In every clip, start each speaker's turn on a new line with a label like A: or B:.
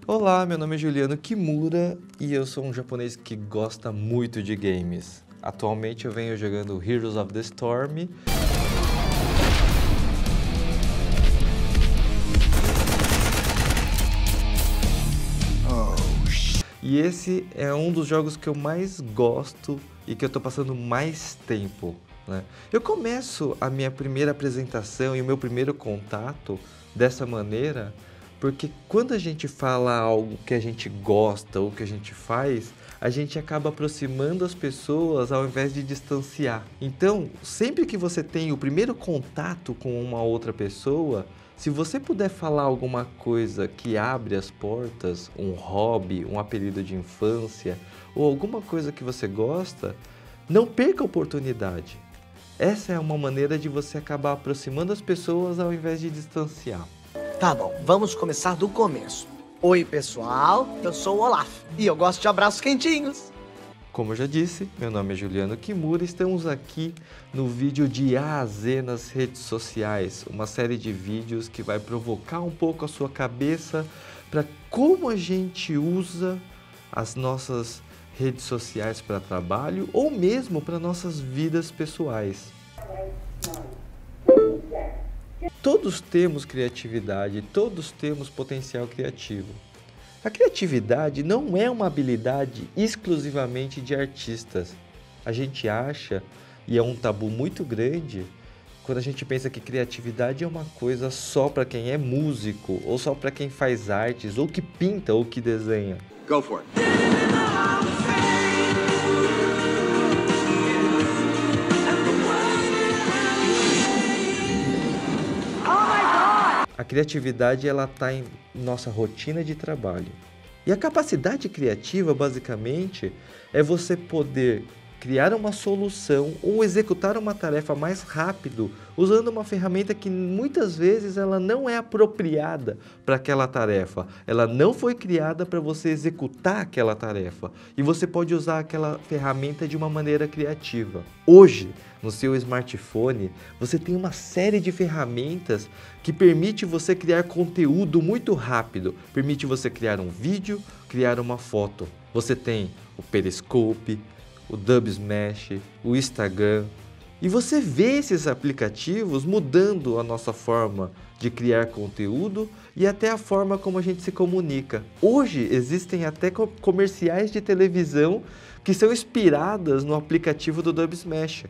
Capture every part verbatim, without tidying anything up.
A: Olá, meu nome é Juliano Kimura e eu sou um japonês que gosta muito de games. Atualmente eu venho jogando Heroes of the Storm. E esse é um dos jogos que eu mais gosto e que eu estou passando mais tempo, né? Eu começo a minha primeira apresentação e o meu primeiro contato dessa maneira, porque quando a gente fala algo que a gente gosta ou que a gente faz, a gente acaba aproximando as pessoas ao invés de distanciar. Então, sempre que você tem o primeiro contato com uma outra pessoa, se você puder falar alguma coisa que abre as portas, um hobby, um apelido de infância ou alguma coisa que você gosta, não perca a oportunidade. Essa é uma maneira de você acabar aproximando as pessoas ao invés de distanciar.
B: Tá bom, vamos começar do começo. Oi, pessoal, eu sou o Olaf e eu gosto de abraços quentinhos.
A: Como eu já disse, meu nome é Juliano Kimura e estamos aqui no vídeo de A a Z nas redes sociais, uma série de vídeos que vai provocar um pouco a sua cabeça para como a gente usa as nossas redes sociais para trabalho ou mesmo para nossas vidas pessoais. Todos temos criatividade, todos temos potencial criativo. A criatividade não é uma habilidade exclusivamente de artistas. A gente acha, e é um tabu muito grande, quando a gente pensa que criatividade é uma coisa só para quem é músico, ou só para quem faz artes, ou que pinta, ou que desenha.
C: Go for it.
A: A criatividade ela está em nossa rotina de trabalho. E a capacidade criativa, basicamente, é você poder criar uma solução ou executar uma tarefa mais rápido usando uma ferramenta que muitas vezes ela não é apropriada para aquela tarefa. Ela não foi criada para você executar aquela tarefa. E você pode usar aquela ferramenta de uma maneira criativa. Hoje, no seu smartphone, você tem uma série de ferramentas que permite você criar conteúdo muito rápido. Permite você criar um vídeo, criar uma foto. Você tem o Periscope, o Dubsmash, o Instagram. E você vê esses aplicativos mudando a nossa forma de criar conteúdo e até a forma como a gente se comunica. Hoje existem até comerciais de televisão que são inspiradas no aplicativo do Dubsmash.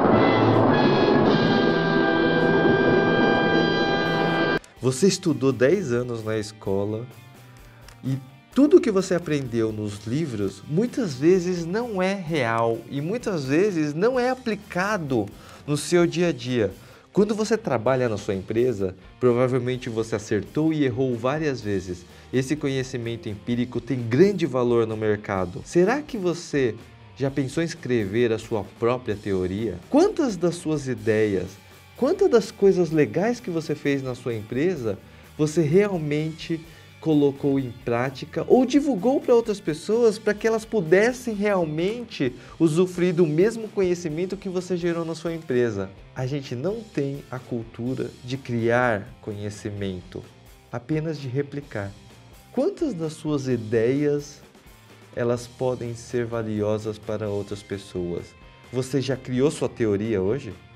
A: Você estudou dez anos na escola e tudo que você aprendeu nos livros muitas vezes não é real e muitas vezes não é aplicado no seu dia a dia. Quando você trabalha na sua empresa, provavelmente você acertou e errou várias vezes. Esse conhecimento empírico tem grande valor no mercado. Será que você já pensou em escrever a sua própria teoria? Quantas das suas ideias, quantas das coisas legais que você fez na sua empresa, você realmente colocou em prática ou divulgou para outras pessoas para que elas pudessem realmente usufruir do mesmo conhecimento que você gerou na sua empresa? A gente não tem a cultura de criar conhecimento, apenas de replicar. Quantas das suas ideias elas podem ser valiosas para outras pessoas? Você já criou sua teoria hoje?